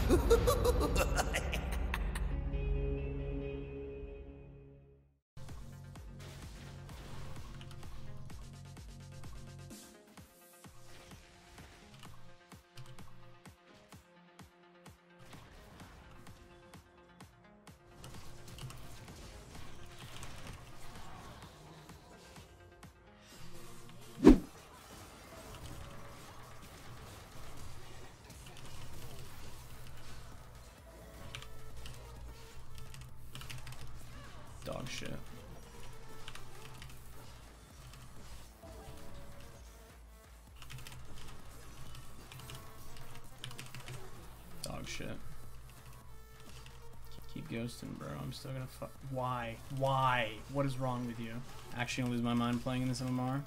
Dog shit. Dog shit. Keep ghosting, bro. I'm still gonna fuck. Why? Why? What is wrong with you? Actually, gonna lose my mind playing in this MMR.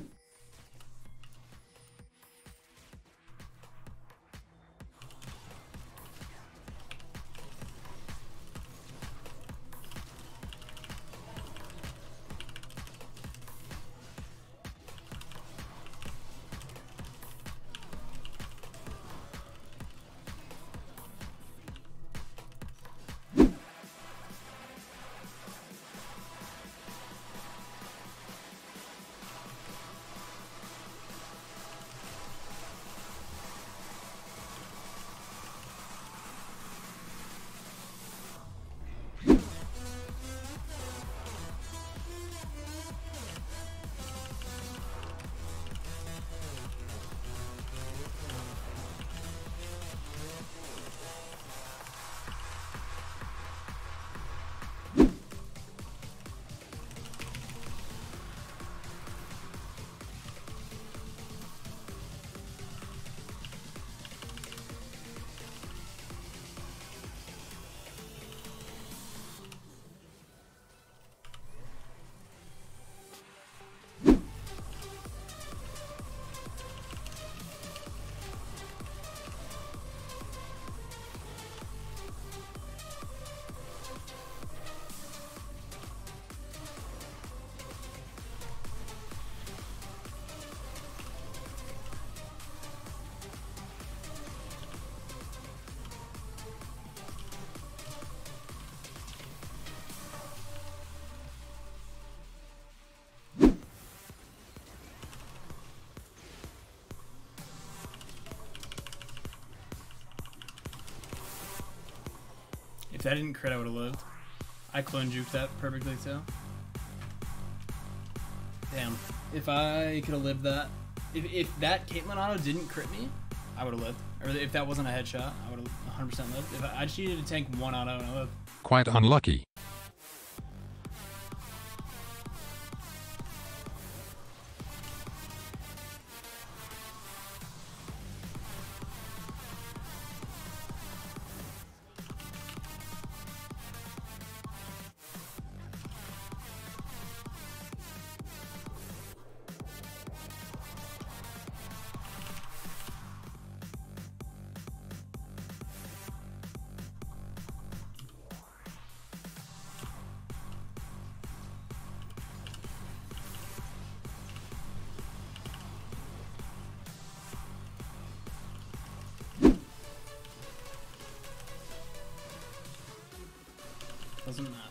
If that didn't crit, I would have lived. I clone juked that perfectly too. Damn. If I could have lived that, if that Caitlyn auto didn't crit me, I would have lived. Or if that wasn't a headshot, I would have 100% lived. If I just needed to tank one auto and I lived. Quite unlucky. Doesn't matter.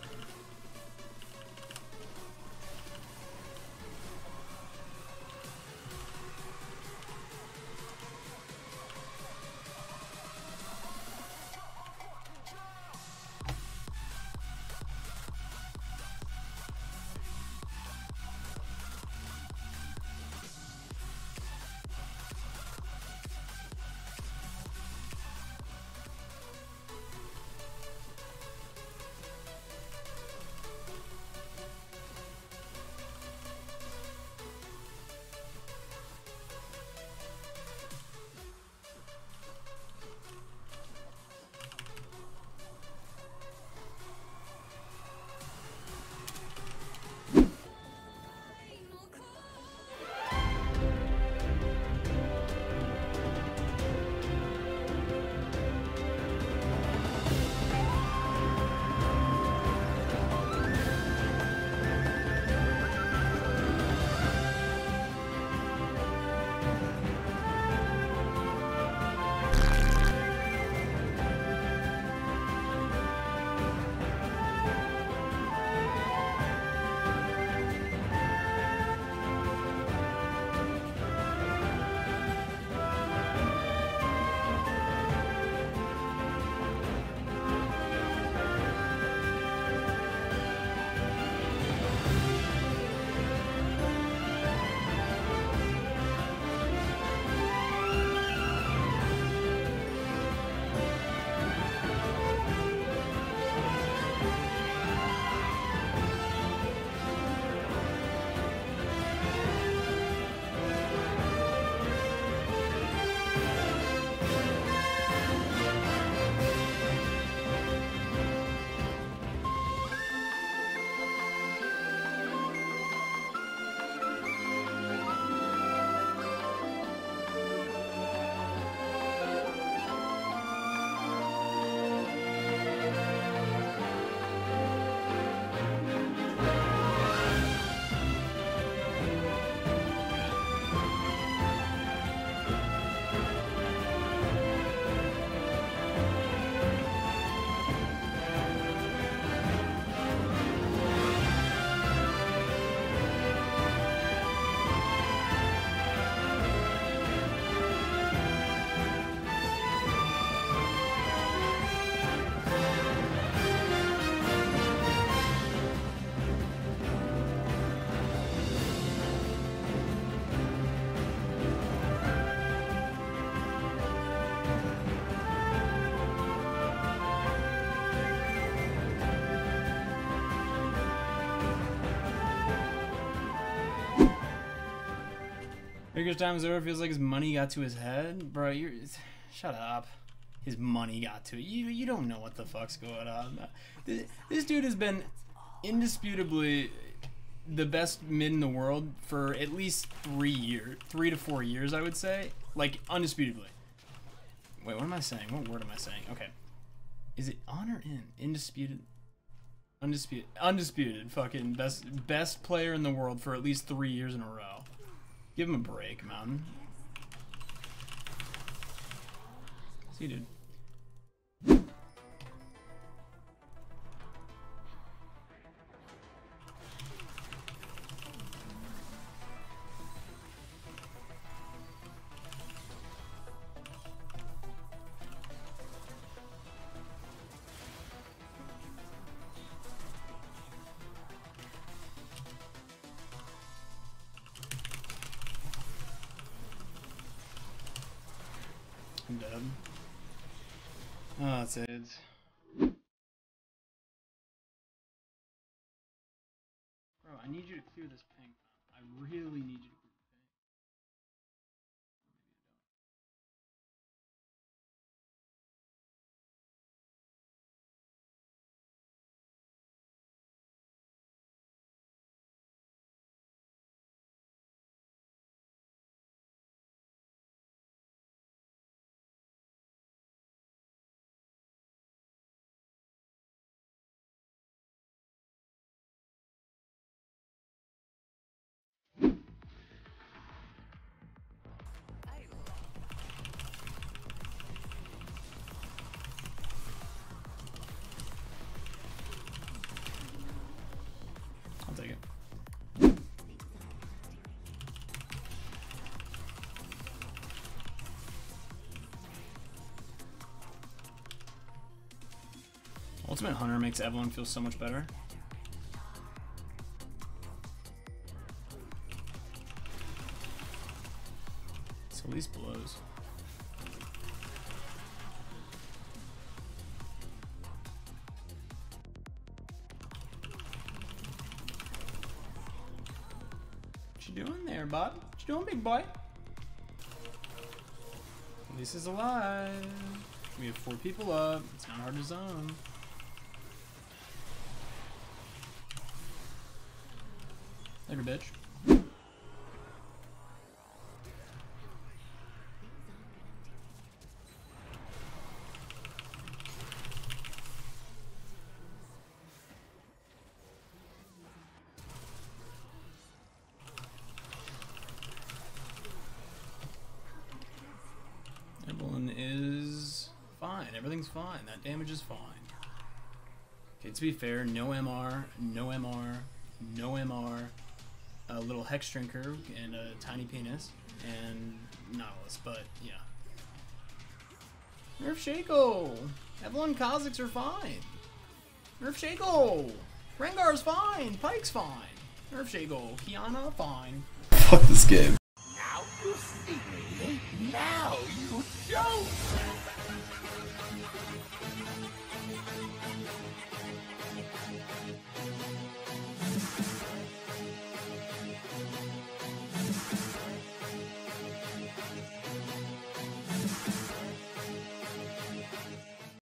Figures time is over. Feels like his money got to his head, bro. You're shut up. His money got to it. You don't know what the fuck's going on. This dude has been indisputably the best mid in the world for at least 3 to 4 years, I would say. Like, undisputably. Wait, what am I saying? What word am I saying? Okay. Is it on or in? Indisputed? Undisputed. Fucking best player in the world for at least 3 years in a row. Give him a break, man. See, dude. I'm dead. Oh, that's it. Bro, I need you to clear this pink. I really need you to clear the pink. I'll take it. Ultimate Hunter makes Evelynn feel so much better. So at least blows. What you doing there, bud? What you doing, big boy? Lisa's alive. We have 4 people up. It's not hard to zone. Later, bitch. Evelynn is fine. Everything's fine. That damage is fine. Okay, to be fair, no MR, no MR, no MR, a little Hex Drinker, and a tiny penis, and Nautilus, but yeah. Nerf Shaco! Evelynn Kha'Zix are fine. Nerf Shaco! Rengar's fine. Pyke's fine. Nerf Shaco. Kiana, fine. Fuck this game. Now you see me. Now you show